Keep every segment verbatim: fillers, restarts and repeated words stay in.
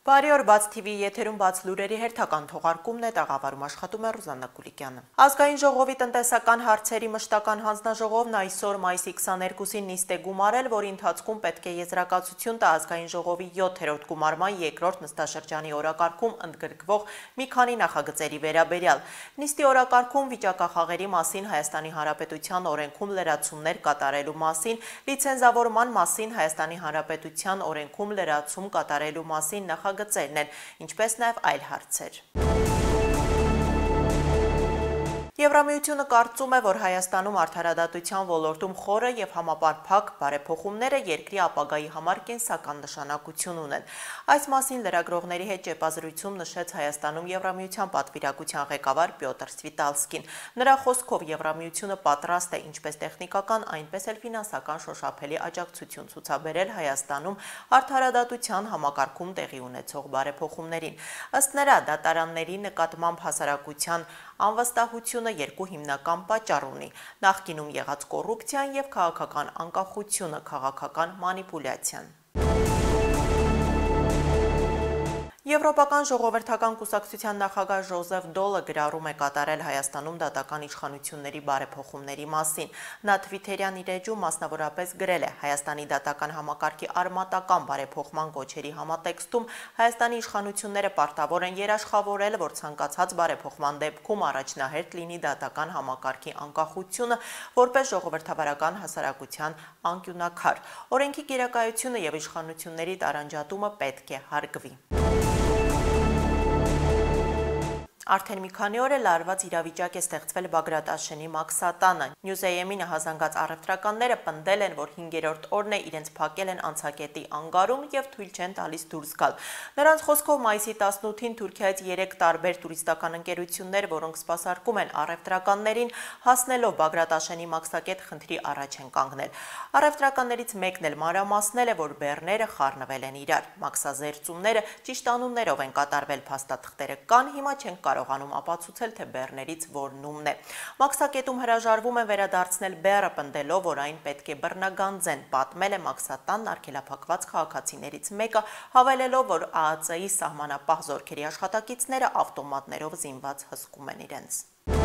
Բարի օր, Բաց Թի Վի եթերում բաց լուրերի հերթական թողարկումն է, տաղավարում աշխատում է Ռուզաննա Գուլիկյանը։ Ազգային ժողովի տնտեսական հարցերի մշտական հանձնաժողովն այսօր մայիսի քսաներկուսին նիստ է գումարել, որի ընթացքում պետք է եզրակացություն տա ազգային ժողովի յոթերորդ գումարման երկրորդ նստաշրջանի օրակարգում ընդգրկվող մի քանի նախագծերի վերաբերյալ։ Նիստի օրակարգում վիճակախաղերի մասին Հայաստանի Հանրապետության օրենքում լրացումներ կատարելու մասին, լիցենզավորման մասին Հայաստանի Հանրապետության օրենքում լրացում կատարելու մասին նախագծերն են, ինչպես նաև այլ հարցեր։ Եվրամիությունը կարծում է, որ Հայաստանում արդարադատության ոլորտում խորը և համապարփակ բարեփոխումները երկրի ապագայի համար կենսական նշանակություն ունեն։ Այս մասին լրագրողների հետ ճեպազրույցում նշեց Հայաստանում Եվրամիության պատվիրակության ղեկավար Պյոտր Սվիտալսկին։ Նրա խոսքով Եվրամիությունը պատրաստ է ինչպես տեխնիկական, այնպես էլ ֆինանսական շոշափելի աջակցություն ցուցաբերել Հայաստանում արդարադատության համակարգում տեղի ունեցող բարեփոխումներին։ Ըստ նրա, դատարանների նկատմամբ հասարակության անվստահությունը երկու հիմնական պատճառ ունի՝ նախկինում եղած կոռուպցիան և քաղաքական անկախությունը, քաղաքական մանիպուլյացիան։ Եվրոպական ժողովրդական կուսակցության նախագահ Ժոզեֆ Դոլը գրառում է կատարել Հայաստանում դատական իշխանությունների բարեփոխումների մասին։ Նա թվիթերյան իր էջում մասնավորապես գրել է. Հայաստանի դատական համակարգի արմատական բարեփոխման գոչերի համատեքստում Հայաստանի իշխանությունները պարտավոր են երաշխավորել, որ ցանկացած բարեփոխման դեպքում առաջնահերթ լինի դատական համակարգի անկախությունը, որպես ժողովրդավարական հասարակության անկյունաքար։ Օրենքի գերակայությունը և իշխանությունների տարանջատումը պետք է հարգվի։ Արդեն մի քանի օր է լարված իրավիճակ է ստեղծվել Բագրատ Աշենի Մաքսատանը։ Նյուզեյեմին հազանգած առևտրականները պնդել են, որ հինգերորդ օրն է իրենց փակել են անցակետի անգարում և թույլ չեն տալիս դուրս գալ։ Նրանց խոսքով մայիսի տասնութին Թուրքիայից երեք տարբեր տուրիստական ընկերություններ, որոնք սպասարկում են առևտրականներին, հասնելով Բագրատ Աշենի Մաքսակետ խնդրի առաջ են կանգնել։ Առևտրականներից մեկն էլ մանրամասնել է, որ բեռները խառնվել են իրար։ Մաքսազերծումները ճիշտ անուններով են կատարվել, փաստաթղթերը կան, հիմա չեն կարողանում ապացուցել, թե բեռներից որնումն է։ Մաքսակետում հրաժարվում են վերադարձնել բեռը, պնդելով, որ այն պետք է բռնագանձեն, պատմել է Մաքսատանն արգելափակված քաղաքացիներից մեկը, հավելելով, որ Ա Ա Ց-ի սահմանապահ զորքերի աշխատակիցները ավտոմատներով զինված հսկում են իրենց։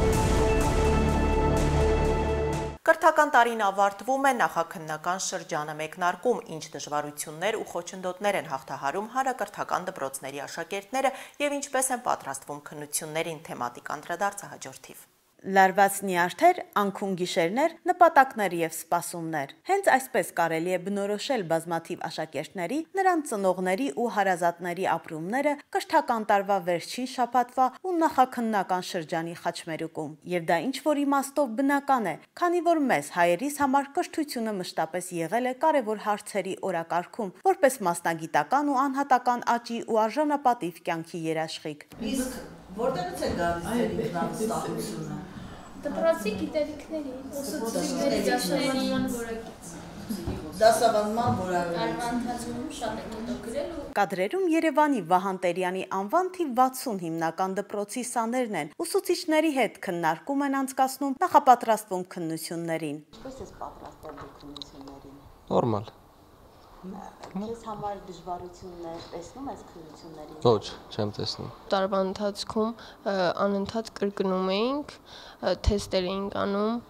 Կրթական տարին ավարտվում է, նախաքննական շրջանը մեկնարկում, ինչ դժվարություններ ու խոչընդոտներ են հաղթահարում հանրակրթական դպրոցների աշակերտները և ինչպես են պատրաստվում քննություններին, թեմատիկ անդրադարձը հաջորդիվ։ Լարված նյարդեր, անքուն գիշերներ, նպատակներ և սպասումներ։ Հենց այսպես կարելի է բնորոշել բազմաթիվ աշակերտների, նրանց ծնողների ու հարազատների ապրումները կրթական տարվա վերջին շաբաթվա ու նախաքննական շրջանի խաչմերուկում։ Եվ դա ինչ-որ իմաստով բնական է, քանի որ մեզ հայերիս համար կրթությունը մշտապես եղել է կարևոր հարցերի օրակարգում, որպես մասնագիտական ու անհատական աճի ու արժանապատիվ կյանքի երաշխիք։ Իսկ որտեղից է գալիս ինքնավստահությունը։ Դպրոցի գիտելիքների, ուսուցիչների դասավանդման որակից։ Դասավանդման որակից։ Տարվա ընթացքում շատ են հետո գրել ու Կադրերում Երևանի Վահան Տերյանի անվան թիվ վաթսուն հիմնական դպրոցի սաներն են։ Ուսուցիչների հետ քննարկում են անցկացնում, նախապատրաստվում քննություններին։ Ինչպես ես պատրաստվում քննություններին։ Նորմալ։ Քեզ համար դժվարություններ տեսնում ես քննությունների։ Ոչ, չեմ տեսնում։ Տարվա ընթացքում անընդհատ կրկնում էինք, թեստեր էինք անում,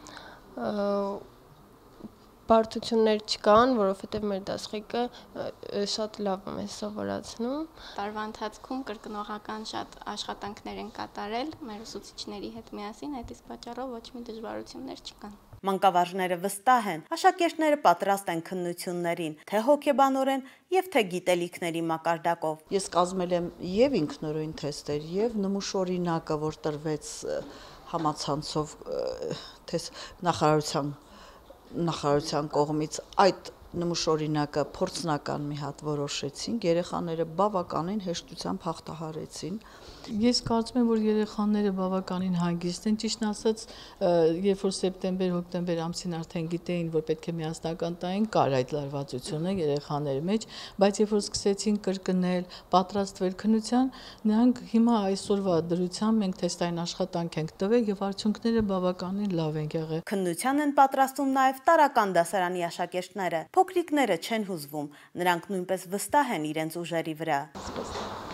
բարդություններ չկան, որովհետև մեր դասղիկը շատ լավ է մեզ սովորացնում։ Տարվա ընթացքում կրկնողական շատ աշխատանքներ են կատարել մեր ուսուցիչների հետ միասին, այդ իսկ պատճառով ոչ մի դժվարություններ չկան։ Մանկավարժները վստահ են, աշակերտները պատրաստ են քննություններին, թե հոգեբանորեն և թե գիտելիքների մակարդակով։ Ես կազմել եմ և ինքնուրույն թեստեր, և նմուշօրինակը, որ տրվեց համացանցով նախարարության նախարարության կողմից, այդ նմուշօրինակը փորձնական մի հատ որոշեցինք, երեխաները բավականին հեշտությամբ հաղթահարեցին։ Ես կարծում եմ, որ երեխաները բավականին հանգիստ են, ճիշտն ասած, երբ որ սեպտեմբեր-հոկտեմբեր ամսին արդեն գիտեին, որ պետք է միասնական տային, կար այդ լարվածությունը երեխաների մեջ, բայց երբ որ սկսեցին կրկնել, պատրաստվել քննության, նրանք հիմա այսօրվա դրությամբ մենք թեստային աշխատանք ենք տվել եւ արդյունքները բավականին լավ են եղել։ Քննության են պատրաստում նաեւ տարական դասարանի աշակերտները։ Փոքրիկները չեն հուզվում, նրանք նույնպես վստահ են իրենց ուժերի վրա։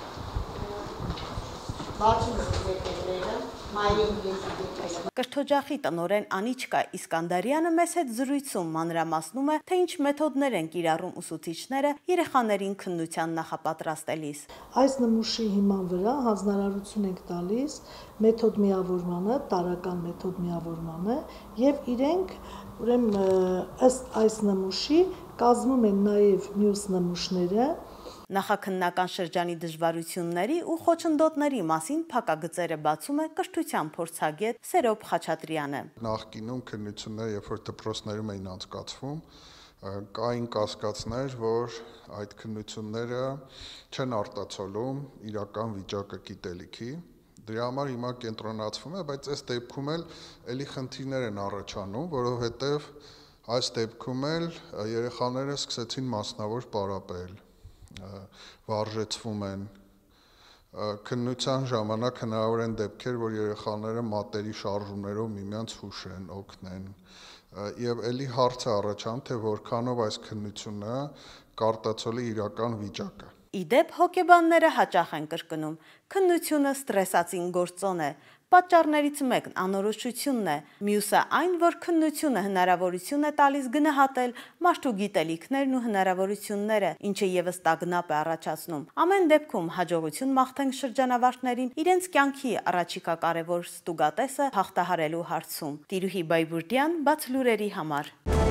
Կրթօջախի տնօրեն Անիչկա Իսկանդարյանը մեզ հետ զրույցում մանրամասնում է, թե ինչ մեթոդներ են կիրառում ուսուցիչները երեխաներին քննության նախապատրաստելիս։ Այս նմուշի հիման վրա հանձնարարություն ենք տալիս մեթոդ միավորմանը, տարրական մեթոդ միավորմանը, եւ իրենք ուրեմն ըստ այս նմուշի կազմում են նաեւ մյուս նմուշները։ Նախաքննական շրջանի դժվարությունների ու խոչընդոտների մասին փակագծերը բացում է կրթության փորձագետ Սերոբ Խաչատրյանը։ Նախկինում քննությունները, երբ որ դպրոցներում էին անցկացվում, կային կասկածներ, որ այդ քննությունները չեն արտացոլում իրական վիճակը գիտելիքի։ Դրա համար հիմա կենտրոնացվում է, բայց այս դեպքում էլ էլի խնդիրներ են առաջանում, որովհետև այս դեպքում էլ երեխաները սկսեցին մասնավոր պարապել, վարժեցվում են, քննության ժամանակ հնարավոր են դեպքեր, որ երեխաները մատերի շարժումներով միմյանց հուշեն, օգնեն, եւ էլի հարց է առաջանում, թե որքանով այս քննությունը կարտացոլի իրական վիճակը։ Իդեպ հոգեբանները հաճախ են կրկնում. քննությունը ստրեսացին գործոն է, պատճառներից մեկն անորոշությունն է, մյուսը այն, որ քննությունը հնարավորություն է տալիս գնահատել մարդու գիտելիքներն ու հնարավորությունները, ինչը եւս տագնապ է առաջացնում։ Ամեն դեպքում հաջողություն մաղթենք շրջանավարտներին իրենց կյանքի առաջիկա կարևոր ստուգատեսը հաղթահարելու հարցում։ Տիրուհի Բայբուրդյան, Բաց լուրերի համար։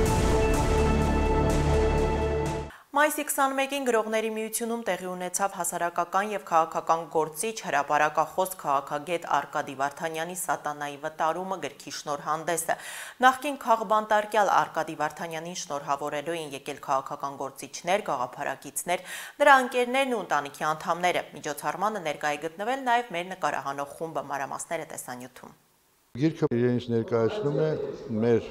Մայիսի քսանմեկին Գրողների միությունում տեղի ունեցավ հասարակական եւ քաղաքական գործիչ հրապարակախոս քաղաքագետ Արկադի Վարդանյանի «Սատանայի վտարումը» գրքի շնորհանդեսը։ Նախկին քաղբանտարկյալ Արկադի Վարդանյանին շնորհավորելու են եկել քաղաքական գործիչներ, գաղափարակիցներ, նրա ընկերներն ու ընտանիքի անդամները։ Միջոցառմանը ներկայ է գտնվել նաեւ մեր նկարահանող խումբը, մանրամասները տեսանյութում։ Գիրքը իրենից ներկայացնում է մեր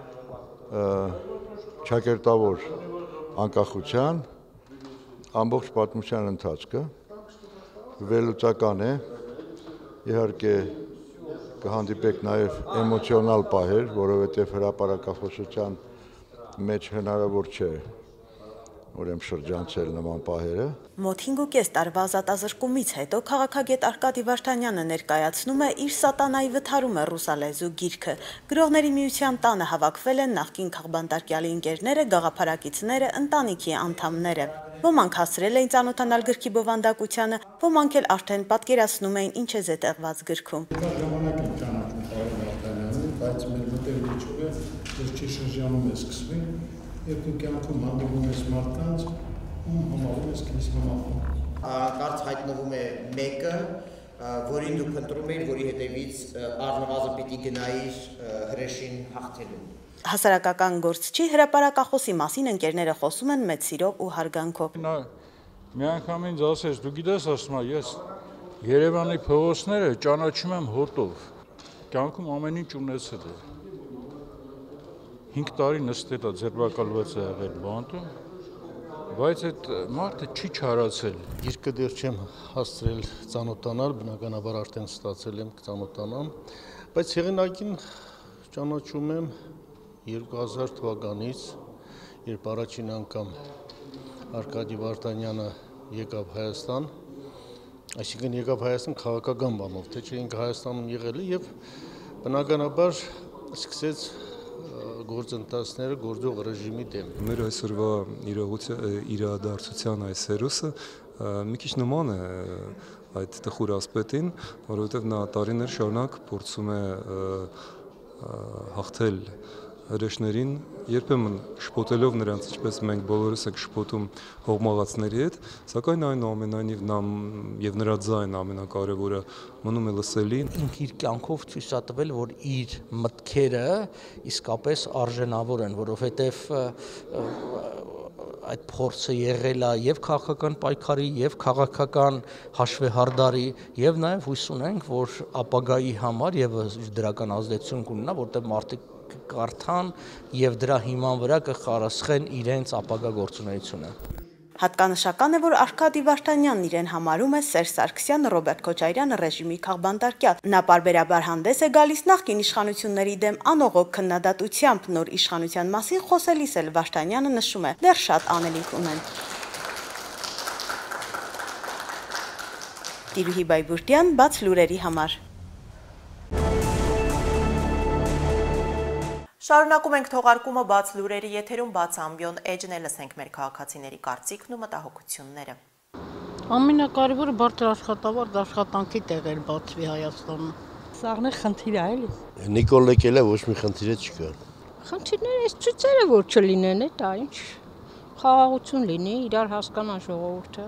ճակերտավոր անկախության ամբողջ պատմության ընթացքը, վերլուծական է, իհարկե կհանդիպեք նաև էմոցիոնալ պահեր, որովհետև հրապարակախոսության մեջ հնարավոր չէ ուրեմն շրջանցել նման պահերը։ Մոտ հինգուկես տարվա ազատազրկումից հետո քաղաքագետ Արկադի Վարդանյանը ներկայացնում է իր «Սատանայի վթարումը» ռուսալեզու գիրքը։ Գրողների միության տանը հավաքվել են նախկին քաղբանտարկյալի ընկերները, գաղափարակիցները, ընտանիքի անդամները։ Ոմանք հասրել էին ծանոթանալ գրքի բովանդակությանը, ոմանք էլ արդեն պատկերացնում էին ինչ է զետեղված գրքում։ Ժամանակ եմ ճանաչում Արկադի Վարդանյանին, բայց մեր մտերմությունը վերջի շրջանում է սկսվել, երբ դու կյանքում հանդիպում ես մարդկանց, ում համարում ես քեզ համախոհ։ Կարծ հայտնվում է մեկը, որին դու փնտրում ես, որի հետևից առնվազն պիտի գնայիր հրեշին հաղթելու։ Հասարակական գործչի հրապարակախոսի մասին ընկերները խոսում են մեծ սիրով ու հարգանքով։ Նա մի անգամ ինձ ասեց, դու գիտես, ասում եմ, ես Երևանի փողոցները ճանաչում եմ հոտով, կյանքում ամեն ինչ ունեցել է։ Հինգ տարի նստել է, ձերբակալված է եղել բանտում, բայց այդ մարդը չի չարացել։ Գիրքը դեռ չեմ հասցրել ծանոթանալ, բնականաբար արդեն ստացել եմ ծանոթանամ, բայց հեղինակին ճանաչում եմ երկու հազար թվականից, երբ առաջին անգամ Արկադի Վարդանյանը եկավ Հայաստան, այսինքն եկավ Հայաստան քաղաքական բանով, թե չէ ինքը Հայաստանում եղել է եւ բնականաբար սկսեց գործընթացները գործող ռեժիմի դեմ։ Մեր այսօրվա իրադարձության այս հերոսը մի քիչ նման է այդ տխուր ասպետին, որովհետև նա տարիներ շարունակ փորձում է հաղթել հրեշներին, երբեմն շփոթելով նրանց, ինչպես մենք բոլորս ենք շփոթում հողմաղացների հետ, սակայն այնուամենայնիվ նա եւ նրա ձայնը ամենակարևորը մնում է լսելի։ Ինքը իր կյանքով ցույց է տվել, որ իր մտքերը իսկապես արժանավոր են, որովհետեւ այդ փորձը եղել է եւ քաղաքական պայքարի, եւ քաղաքական հաշվեհարդարի, եւ նաեւ հույս ունենք, որ ապագայի համար եւս դրական ազդեցություն կունենա, որտեղ մարդիկ կարդան եւ դրա հիման վրա կխարասխեն իրենց ապագա գործունեությունը։ Հատկանշական է, որ Արկադի Վարդանյանն իրեն համարում է Սերժ Սարգսյան, Ռոբերտ Քոչարյան ռեժիմի քաղբանտարկյալ։ Նա պարբերաբար հանդես է գալիս նախկին իշխանությունների դեմ անողոք քննադատությամբ, նոր իշխանության մասին խոսելիս էլ Վարդանյանը նշում է, դեռ շատ անելիք ունեն։ Տիրուհի Բայբուրդյան, բաց լուրերի համար։ Շարունակում ենք թողարկումը բաց լուրերի եթերում, բաց ամբիոն էջն է, լսենք մեր քաղաքացիների կարծիքն ու մտահոգությունները։ Ամենակարևորը բարձր աշխատավարձ աշխատանքի տեղեր բացվի Հայաստանում։ Սաղն է խնդիր է, էլի։ Նիկոլ եկել է, ոչ մի խնդիր չկա։ Խնդիրները այս ցույցերը որ չլինեն, դա ինչ խաղաղություն լինի, իրար հասկանան ժողովուրդը։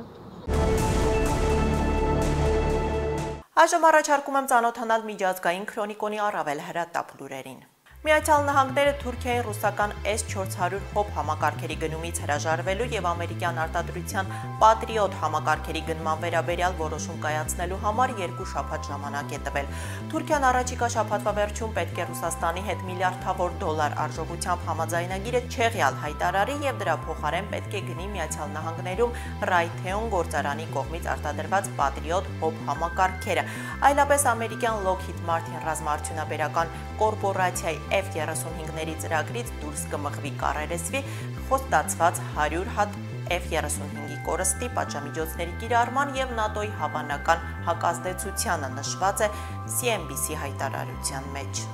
Այժմ առաջարկում եմ ծանոթանալ միջազգային քրոնիկոնի առավել հրատապ լուրերին։ Միացյալ Նահանգները Թուրքիայի ռուսական էս չորս հարյուր հոբ համակարգերի գնումից հրաժարվելու եւ ամերիկյան արտադրության Patriot համակարգերի գնման վերաբերյալ որոշում կայացնելու համար երկու շաբաթ ժամանակ է տվել։ Թուրքիան առաջիկա շաբաթվա վերջում պետք է Ռուսաստանի հետ միլիարդավոր դոլար արժողությամբ համաձայնագիրը չեղյալ հայտարարի եւ դրա փոխարեն պետք է գնի Միացյալ Նահանգներում Raytheon գործարանի կողմից արտադրված Patriot հոբ համակարգերը։ Այլապես ամերիկյան Lockheed Martin ռազմաարդյունաբերական կորպորացիայի F երեսունհինգների ծրագրից դուրս կմղվի կառերեսվի խոստացված հարյուր հատ F երեսունհինգի կորստի պատժամիջոցների կիրառման եւ ՆԱՏՕ-ի հավանական հակազդեցությանը նշված է C N B C հայտարարության մեջ։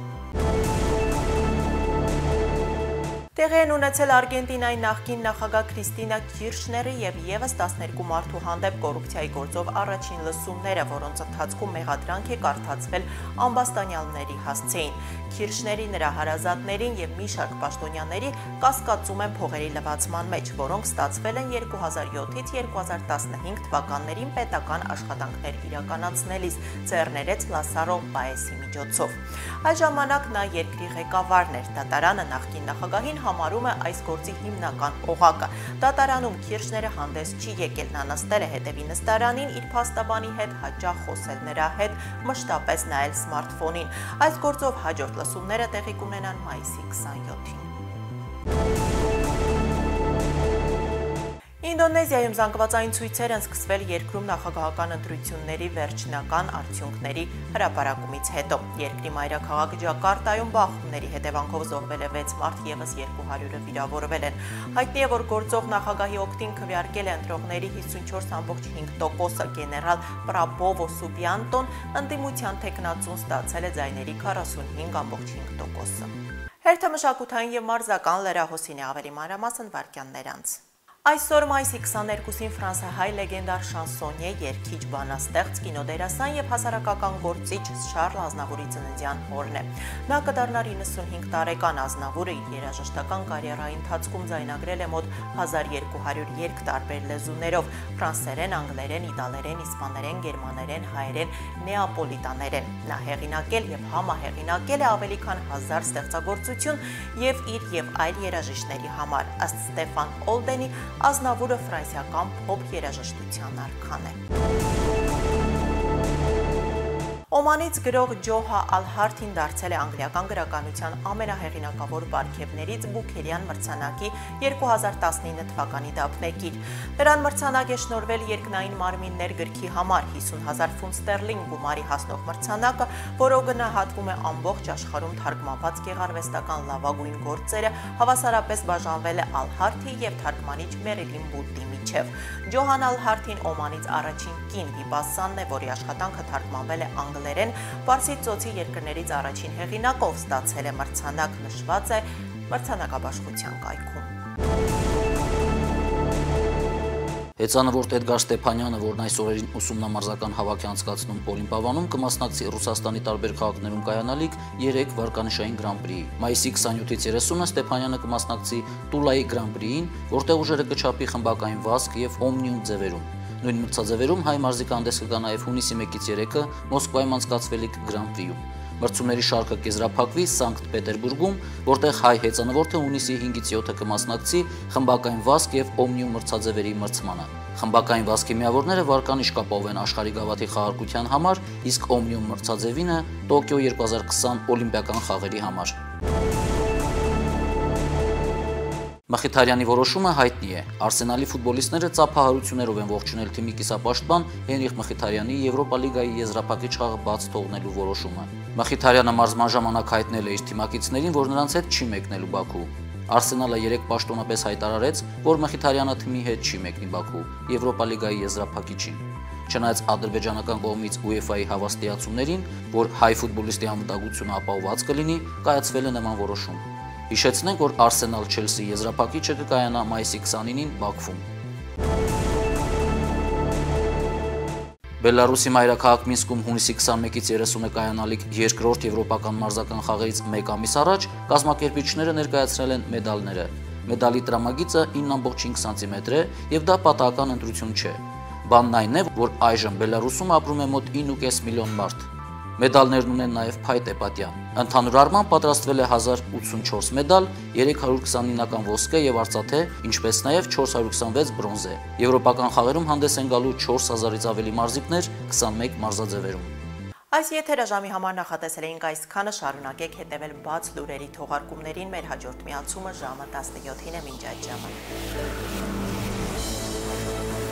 Տեղի են ունեցել Արգենտինայի նախկին նախագահ Քրիստինա Քիրշների եւ եւս տասներկու մարդու հանդեպ կոռուպցիայի գործով առաջին լսումները, որոնց ընթացքում մեղադրանք է կարդացվել ամբաստանյալների հասցեին։ Քիրշների, նրա հարազատներին եւ մի շարք պաշտոնյաների կասկածում են փողերի լվացման մեջ, որոնք ստացվել են երկու հազար յոթից երկու հազար տասնհինգ թվականներին պետական աշխատանքներ իրականացնելիս, ձեռներեց Լասարո Պաեսի միջոցով։ Այս ժամանակ նա երկրի ղեկավարն էր, դատարանը նախկին նախագահին համարում է այս գործի հիմնական օղակը։ Դատարանում Քիրշները հանդես չի եկել, նա նստել է հետևի նստարանին իր փաստաբանի հետ, հաճախ խոսել նրա հետ, մշտապես նայել սմարթֆոնին։ Այս գործով հաջորդ լսումները տեղի կունենան մայիսի քսանյոթին։ Ինդոնեզիայում զանգվածային ցույցեր են սկսվել երկրում նախագահական ընտրությունների վերջնական արդյունքների հրապարակումից հետո։ Երկրի մայրաքաղաք Ջակարտայում բախումների հետևանքով զոհվել է վեց մարդ, եւս երկու հարյուրը վիրավորվել են։ Հայտնի է, որ գործող նախագահի օգտին քվեարկել է ընտրողների հիսունչորս կόμμα հինգ տոկոսը, գեներալ Պրաբովո Սուբիանտոն ընդդիմության թեկնածուն ստացել է ձայների քառասունհինգ կόμма հինգ տոկոսը։ Հերթը մշակութային եւ մարզական լրահոսին է, ավելի մանրամասն վարքյաններ անց։ Այսօր մայիսի քսաներկուսին ֆրանսահայ լեգենդար շանսոնյե, երգիչ, բանաստեղծ, կինոդերասան եւ հասարակական գործիչ Շարլ Ազնավուրի ծննդյան օրն է։ Նա կդառնար իննսունհինգ տարեկան, Ազնավուրը իր երաժշտական կարիերայի ընթացքում ձայնագրել է մոտ հազար երկու հարյուր երգ տարբեր լեզուներով՝ ֆրանսերեն, անգլերեն, իտալերեն, իսպաներեն, գերմաներեն, հայերեն, նեապոլիտաներեն։ Նա հեղինակել եւ համահեղինակել է ավելի քան հազար ստեղծագործություն եւ իր եւ այլ երաժիշտների համար։ Ըստ Ստեֆան Օլդենի, Ազնավուրը ֆրանսիական փոփ երաժշտության արքան է։ Օմանից գրող Ջոհա Ալ-Հարթին դարձել է անգլիական գրականության ամենահեղինակավոր պարգևներից Բուքերյան մրցանակի երկու հազար տասնինը թվականի դափնեկիր։ Նրան մրցանակ է շնորհվել երկնային մարմիններ գրքի համար հիսուն հազար ֆունտ ստերլինգ գումարի հասնող մրցանակը, որով գնահատվում է ամբողջ աշխարհում թարգմանված գեղարվեստական լավագույն գործերը, հավասարապես բաժանվել է Ալ-Հարթի եւ թարգմանիչ Մերիլին Բուտի միջև։ Ջոհան Ալ-Հարթին Օմանից առաջին կին վիպասանն է, որի աշխատանքը թարգմանվել է անգլերեն, Պարսից ծոցի երկրներից առաջին հեղինակով, ստացել է մրցանակ, նշված է մրցանակաբաշխության կայքում։ Հեծանվորդ Էդգար Ստեփանյանը, որն այս օրերին ուսումնամարզական հավաք է անցկացնում Օլիմպիադանում, կմասնակցի Ռուսաստանի տարբեր քաղաքներում կայանալիք երեք վարկանիշային Գրանպրիի։ Մայիսի քսանյոթից երեսունը Ստեփանյանը կմասնակցի Տուլայի Գրանպրիին, որտեղ ուժերը կչափի խմբակային վազք եւ օմնիում ձևերում։ Նույն մրցաձևերում հայ մարզիկը հանդես կգա նաև հունիսի մեկից երեքը Մոսկվայում անցկացվելիք Գրանպրիում։ Մրցումների շարքը կեզրափակվի Սանկտ Պետերբուրգում, որտեղ հայ հեծանվորդը հունիսի հինգից յոթը կմասնակցի խմբակային վազք եւ օմնիում մրցաձևերի մրցմանը։ Խմբակային վազքի միավորները վարկանիշ կապահովեն աշխարհի գավաթի խաղարկության համար, իսկ օմնիում մրցաձևինը Տոկիո երկու հազար քսան օլիմպիական խաղերի համար։ Մխիթարյանի որոշումը հայտնի է։ Արսենալի ֆուտբոլիստները ծափահարություններով են ողջունել թիմի կիսապաշտպան Հենրիխ Մխիթարյանի Եվրոպա լիգայի եզրափակիչ խաղը բաց թողնելու որոշումը։ Մխիթարյանը մարզման ժամանակ հայտնել է իր թիմակիցներին, որ նրանց հետ չի մեկնելու Բաքու։ Արսենալը երեք պաշտոնապես հայտարարեց, որ Մխիթարյանը թիմի հետ չի մեկնի Բաքու Եվրոպա լիգայի եզրափակիչին։ Չնայած ադրբեջանական կողմից UEFA-ի հավաստիացումներին, որ հայ ֆուտբոլիստի անվտանգությունը ապահովված կլինի, կայացվել է նման որոշում։ Հիշեցնենք, որ Arsenal-Chelsea եզրափակիչը կկայանա մայիսի քսանինին Բաքվում։ Բելարուսի մայրաքաղաք Մինսկում հունիսի քսանմեկից երեսունը կայանալիք երկրորդ եվրոպական մարզական խաղերից մեկ ամիս առաջ կազմակերպիչները ներկայացրել են մեդալները։ Մեդալի տրամագիծը ինը ամբողջ հինգ սանտիմետր է եւ դա պատահական ընտրություն չէ։ Բանն այն է, որ այժմ Բելարուսում ապրում է մոտ ինը կես միլիոն մարդ։ Մեդալներն ունեն նաև փայտ էպատիա։ Ընդհանուր առմամբ պատրաստվել է հազար ութսունչորս մեդալ, երեք հարյուր քսանինական ոսկե եւ արծաթե, ինչպես նաև չորս հարյուր քսանվեց բրոնզե։ Եվրոպական խաղերում հանդես են գալու չորս հազարից ավելի մարզիկներ քսանմեկ մարզաձևերում։ Այս եթերաժամի համար նախատեսել էինք այսքանը, շարունակեք հետևել բաց լուրերի թողարկումներին, մեր հաջորդ միացումը ժամը տասնյոթին է մինչ այդ ժամը։